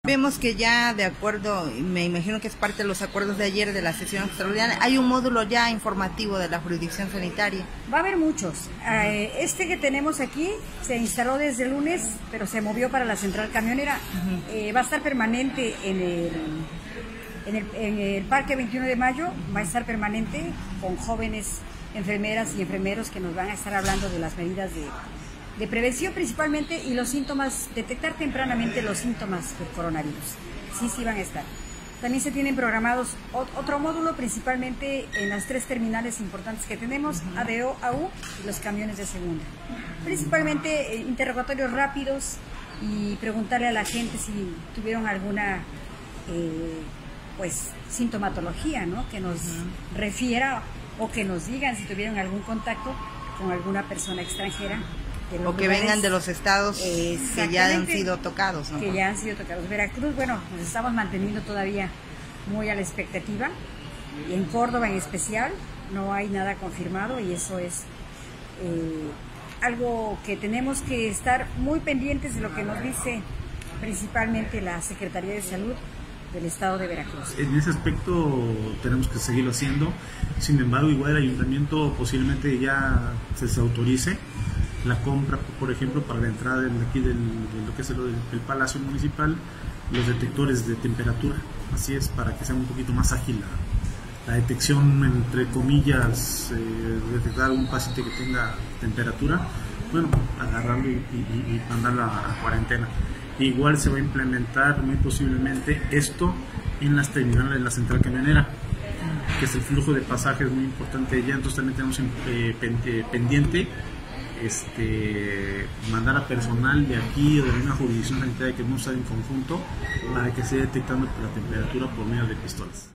Vemos que ya de acuerdo, me imagino que es parte de los acuerdos de ayer de la sesión extraordinaria, hay un módulo ya informativo de la jurisdicción sanitaria. Va a haber muchos. Este que tenemos aquí se instaló desde el lunes, pero se movió para la central camionera. Va a estar permanente en el Parque 21 de Mayo, va a estar permanente con jóvenes enfermeras y enfermeros que nos van a estar hablando de las medidas de prevención principalmente y los síntomas, detectar tempranamente los síntomas del coronavirus. Sí van a estar. También se tienen programados otro módulo principalmente en las 3 terminales importantes que tenemos, ADO, AU y los camiones de segunda. Principalmente interrogatorios rápidos y preguntarle a la gente si tuvieron alguna sintomatología, ¿no? Que nos refiera o que nos digan si tuvieron algún contacto con alguna persona extranjera. O que vengan de los estados que ya han sido tocados, ¿no? Que ya han sido tocados. Veracruz, bueno, nos estamos manteniendo todavía muy a la expectativa. Y en Córdoba en especial no hay nada confirmado y eso es algo que tenemos que estar muy pendientes de lo que nos dice principalmente la Secretaría de Salud del estado de Veracruz. En ese aspecto tenemos que seguirlo haciendo. Sin embargo, igual el ayuntamiento posiblemente ya se autorice la compra, por ejemplo, para la entrada de aquí de lo que es el Palacio Municipal, los detectores de temperatura. Así es, para que sea un poquito más ágil la detección, entre comillas, detectar un paciente que tenga temperatura, bueno, agarrarlo y mandarlo a cuarentena. Igual se va a implementar muy posiblemente esto en las terminales de la central camionera, que es el flujo de pasajes muy importante ya. Entonces también tenemos pendiente mandar a personal de aquí o de una jurisdicción sanitaria que vamos a usar en conjunto para que se esté detectando la temperatura por medio de pistolas.